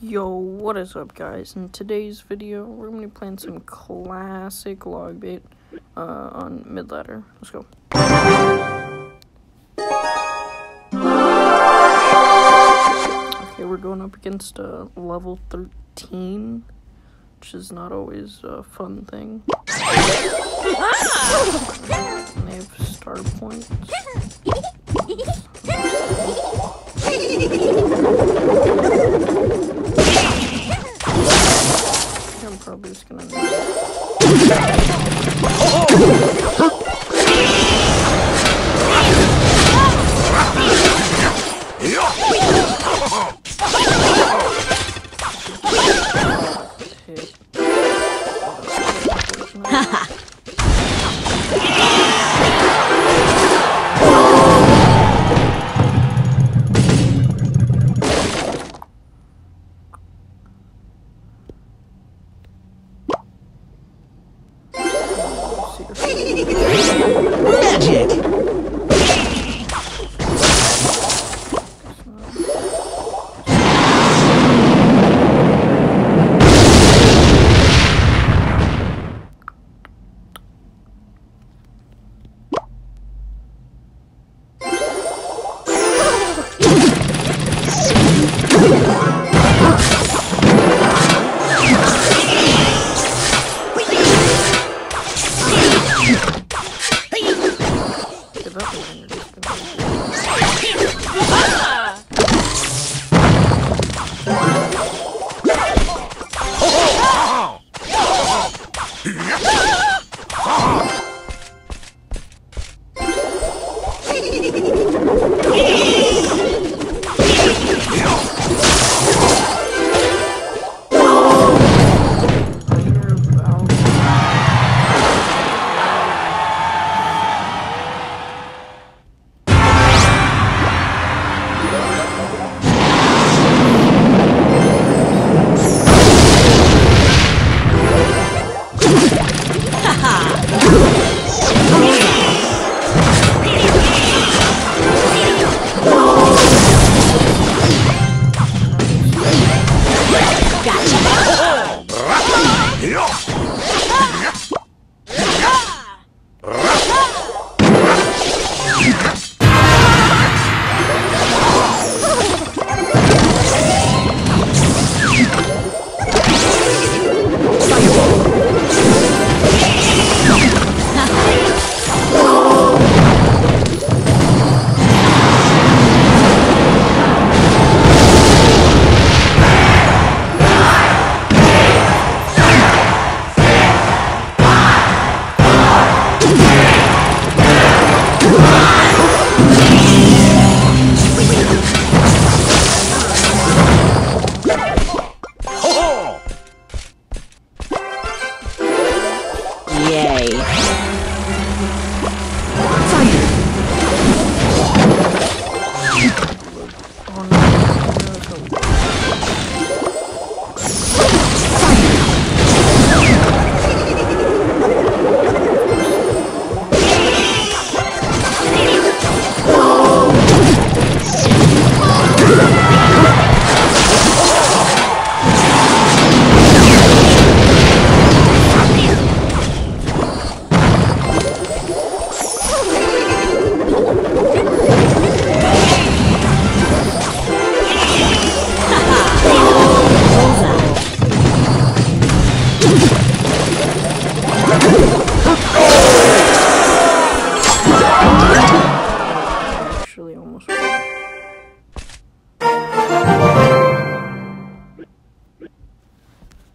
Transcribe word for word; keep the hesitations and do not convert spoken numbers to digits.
Yo, what is up, guys? In today's video, we're gonna be playing some classic log bait uh, on mid ladder. Let's go. Okay, we're going up against uh, level thirteen, which is not always a fun thing. And they have star points. I'm probably just gonna. Oh!